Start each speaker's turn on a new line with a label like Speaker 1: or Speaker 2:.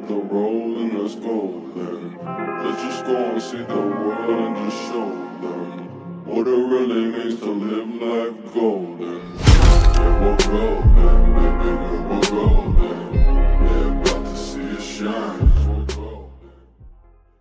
Speaker 1: hit the road and let's go then. Let's just go and see the world and just show them what it really means to live life golden.